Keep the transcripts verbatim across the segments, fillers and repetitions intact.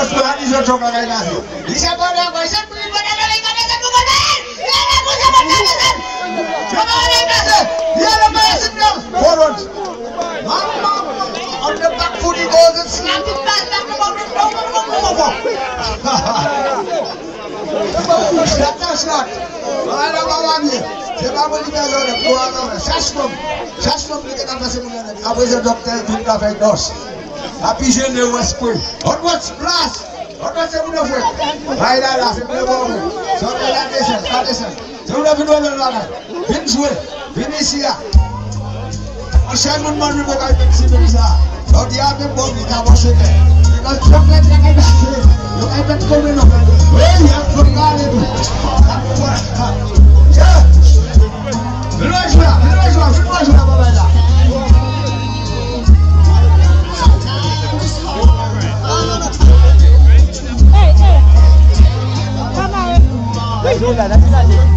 Bos Tuhan iso coba kayak nasi. Bisa pada bisa beli pada dari mana satu kotor. Ya aku sama dengan. Coba ada nasi. Dia ada banyak sedang. Forward. Mama on the back foot he goes and slams it back down the ball. Shot shot. Ada kawannya. Siapa boleh jalan ada dua orang. Saskom. Saskom kita kan masih mengenai. Apa itu dokter kita Fendos. Tapi je ne vois pas. On voit place. On voit c'est une fois. Là là là, c'est bien bon. Sur la descente, la descente. C'est une fois de là. Viens jouer. Viens ici là. On cherche mon mari pour qu'il puisse faire ça. On dit à mes bons qui t'ont acheté. Et quand tu vas mettre la caisse, le caisse est comme une autre. Oui, il y a pour regarder tout. Tiens. Viens jouer là. Viens jouer. Viens jouer là, papa là. Rồi là nó là gì?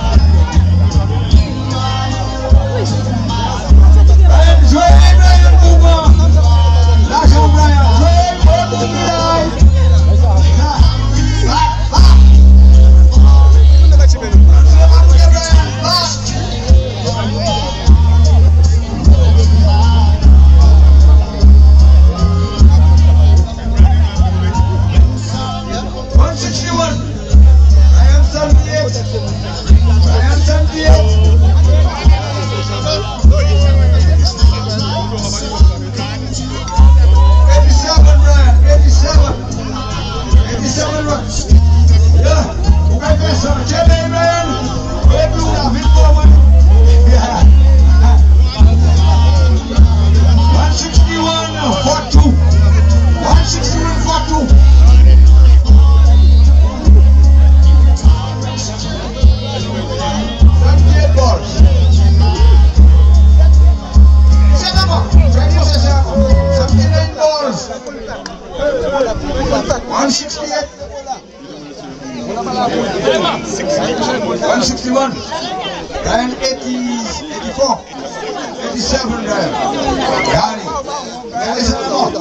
one sixty-one and eighty, eighty-four, eighty-seven Ryan. Gary. Gary is on.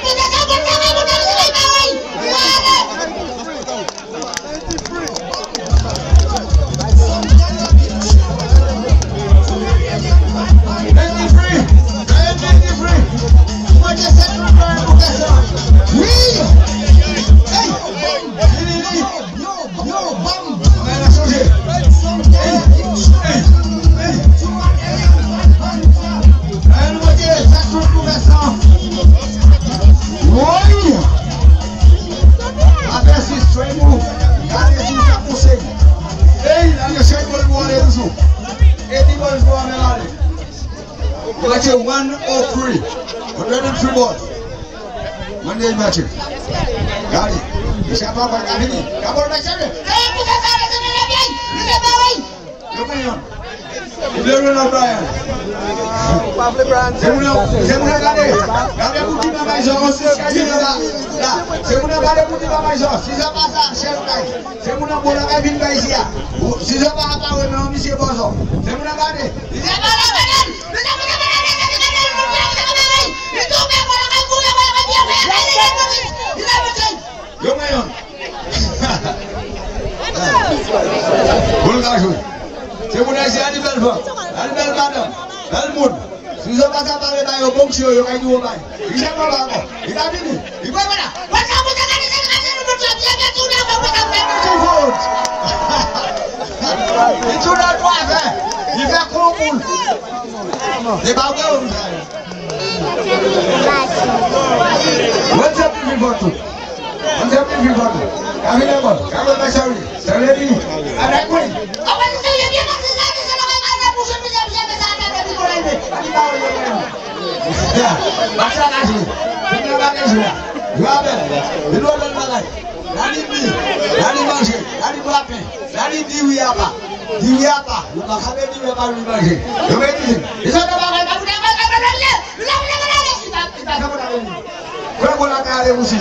eighty-three. eighty-three. What is that? one oh three. one oh three balls. One day match. Got it. Siapa apa kali ini? Kabur macam ni. Eh, bukan saya sebenarnya ni. Ini bawa. Kemudian. Ibrahim O'Brien. Pablo Brand. Semula, semula kali. Kali putih mamai Jos. Semula. Dah. Semula kali putih mamai Jos. Sisa pasang Shelby. Semula bola Kevin Baisia. Sisa apa we mau misi boso. Semula kali. Siapa lawan? Bisa bisa Yo mayon. Bulgaru. Semua si Adi Belva. Adi Belva dong. Belmud. Susah pasang pakai bayo bongsio yo kayak dua bay. Bisa apa apa? Kita ini. Ibu mana? Masa kamu jangan di sini kasih nomor siapa siapa sudah mau pakai telepon. Itu sudah tua kan? Ibu kumpul. Di bawah. What's up before two? What's up before two? Kami lepas, kami masuk. Saya ni ada kau. Apa itu yang dia masih lagi selama ada musuh bisa bisa besar ada di bola ini. Kami tahu yang mana. Ya, masa kasih. Kita pakai sudah. Dua bel, dua bel makan. Dari ni, dari masih, dari berapa? Dari diwi apa? Diwi apa? Lupa kami diwi apa di masih. Coba ini. Bisa kita pakai kamu dah pakai berani. Bila bila berani. Kita kita kamu dah ini. Kau bola kali musuh.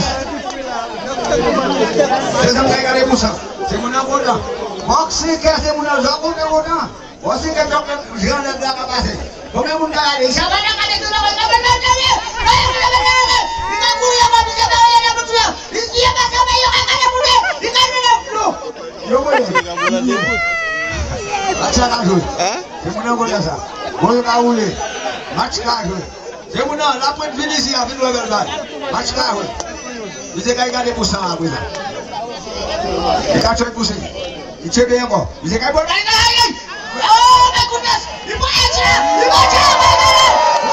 Sesampai kali musuh. Semua bola. Maksud kerja semua jago ni bola. Wasi kerja jangan ada apa sih. Kau pun kali. Siapa yang kali tu nak berani? Kita punya apa? Kita tahu yang apa? Ini siapa? ça qu'a joué. Hein? C'est mon nom ça. Bon qu'a roulé. Match qu'a joué. C'est mon nom, la pointe vient ici avec le bel bail. Match qu'a joué. Il s'est gardé pour ça après ça. Il a tué pour ça. Il tient bien encore. Il s'est gardé. Oh my goodness! Il va être là! Il va être là! Oh!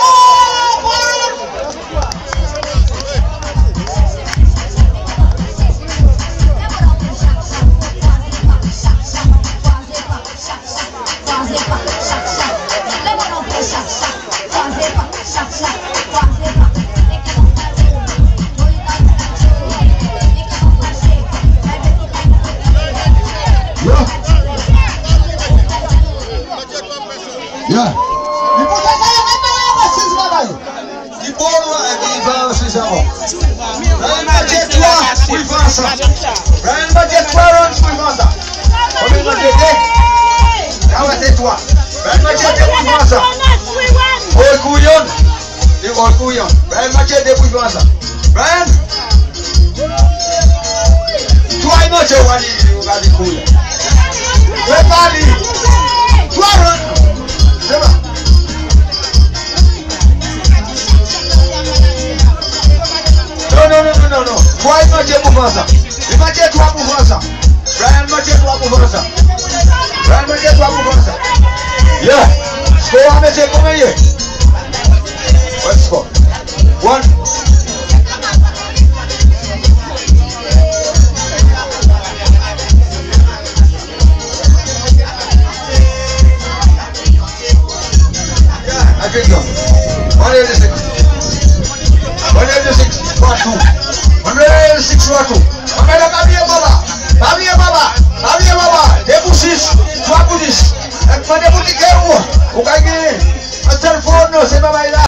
Yeah. Il faut que ça aille maintenant, il faut il va aussi ça. Brian Budget trois, oui, ça. Brian Budget trois runs, oui, ça. Combien de budget? Ah ouais, c'est toi. Brian Budget, oui, ça. Oh, couillon. Il va couillon. Brian Budget, oui, ça. Brian. Toi, il m'a dit, il va dire couillon. Prépare-lui. Trois runs. C'est bon. Non, non, non, non, non. Toi, il m'a dit pour faire ça. Il m'a dit toi pour faire ça. Brian m'a dit toi pour faire ça. Brian m'a dit toi pour faire ça. Yeah. Score, monsieur, combien il est? What score? One. I think so. one eighty-six. one eighty-six for two. one eighty-six for two. Kamera Babia Baba. Babia Baba. Babia Baba. Debu six. Trois pour dix. Et pas de boutique. Ou kaya. Un téléphone, c'est pas mal là.